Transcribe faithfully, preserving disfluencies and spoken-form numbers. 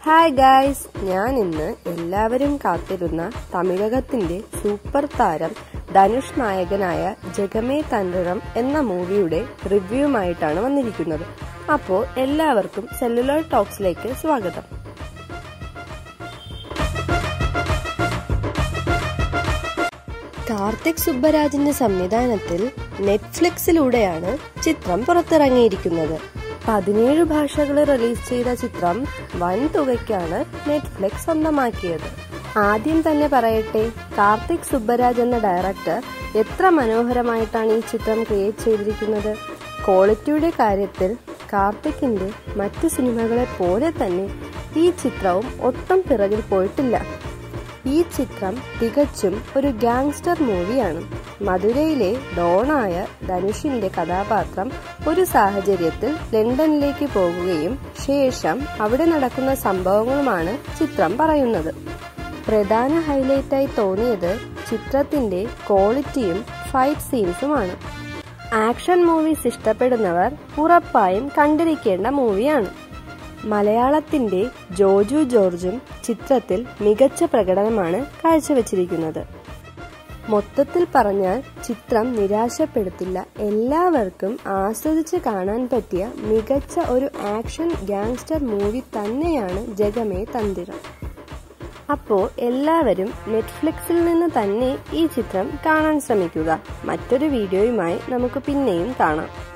Hi guys, ഞാൻ ഇന്ന് എല്ലാവരും കാത്തിരുന്ന തമിഴകത്തിന്റെ സൂപ്പർ താരം ധനുഷ് നായകനായ ജഗമേ തന്ത്രം എന്ന മൂവിയുടെ റിവ്യൂമായിട്ടാണ് വന്നിരിക്കുന്നത്. അപ്പോൾ എല്ലാവർക്കും സെല്ലുലാർ ടോക്സിലേക്ക് സ്വാഗതം. കാർത്തിക് സുബ്ബരാജിന്റെ സംവിധാനത്തിൽ നെറ്റ്ഫ്ലിക്സിലൂടെയാണ് ചിത്രം പുറത്തിറങ്ങിയിരിക്കുന്നത്. പതിനേഴ് ഭാഷകളിൽ റിലീസ് ചെയ്ത ചിത്രം വൻ തുകയ്ക്കാണ് നെറ്റ്ഫ്ലിക്സ് സ്വന്തമാക്കിയത്. ആദ്യം തന്നെ പറയട്ടെ, കാർത്തിക് സുബ്ബരാജ് എന്ന ഡയറക്ടർ എത്ര മനോഹരമായിട്ടാണ് ഈ ചിത്രം ക്രിയേറ്റ് ചെയ്തിരിക്കുന്നത്. ക്വാളിറ്റിയുടെ കാര്യത്തിൽ കാർത്തിക്കിന്റെ മറ്റു സിനിമകളെ പോലെ തന്നെ ഈ ചിത്രവും ഒട്ടും പിറകിൽ പോയിട്ടില്ല. ഈ ചിത്രം തികച്ചും ഒരു ഗാങ്സ്റ്റർ മൂവിയാണ്. മധുരയിലെ ഡോണായ ധനുഷിന്റെ കഥാപാത്രം ഒരു സാഹചര്യത്തിൽ ലണ്ടനിലേക്ക് പോകുകയും ശേഷം അവിടെ നടക്കുന്ന സംഭവങ്ങളുമാണ് ചിത്രം പറയുന്നത്. പ്രധാന ഹൈലൈറ്റായി തോന്നിയത് ചിത്രത്തിന്റെ ക്വാളിറ്റിയും ഫൈറ്റ് സീൻസുമാണ്. ആക്ഷൻ മൂവീസ് ഇഷ്ടപ്പെടുന്നവർ ഉറപ്പായും കണ്ടിരിക്കേണ്ട മൂവിയാണ്. മലയാളത്തിന്റെ ജോജു ജോർജും ചിത്രത്തിൽ മികച്ച പ്രകടനമാണ് കാഴ്ചവെച്ചിരിക്കുന്നത്. മൊത്തത്തിൽ പറഞ്ഞാൽ ചിത്രം നിരാശപ്പെടുത്തില്ല. എല്ലാവർക്കും ആസ്വദിച്ച് കാണാൻ പറ്റിയ മികച്ച ഒരു ആക്ഷൻ ഗാങ്സ്റ്റർ മൂവി തന്നെയാണ് ജഗമേ തന്ത്രം. അപ്പോൾ എല്ലാവരും നെറ്റ്ഫ്ലിക്സിൽ നിന്ന് തന്നെ ഈ ചിത്രം കാണാൻ ശ്രമിക്കുക. മറ്റൊരു വീഡിയോയുമായി നമുക്ക് പിന്നെയും കാണാം.